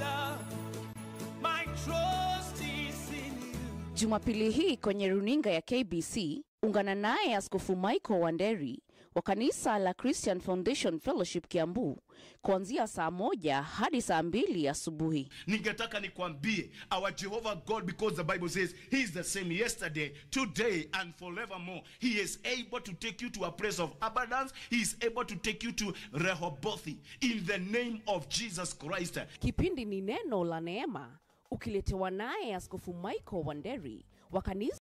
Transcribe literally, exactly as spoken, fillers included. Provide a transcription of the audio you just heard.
Father, my trust is in you. Jumapili hii kwenye runinga ya K B C, ungana naye Askofu Michael Wanderi wa kanisa la Christian Foundation Fellowship Kiambu kuanzia saa moja hadi saa mbili asubuhi. Ningetaka nikwambie, our Jehovah God, because the Bible says he is the same yesterday, today and forevermore. He is able to take you to a place of abundance. He is able to take you to Rehoboth in the name of Jesus Christ. Kipindi ni neno la neema, ukiletewa naye Askofu Michael Wanderi wa kanisa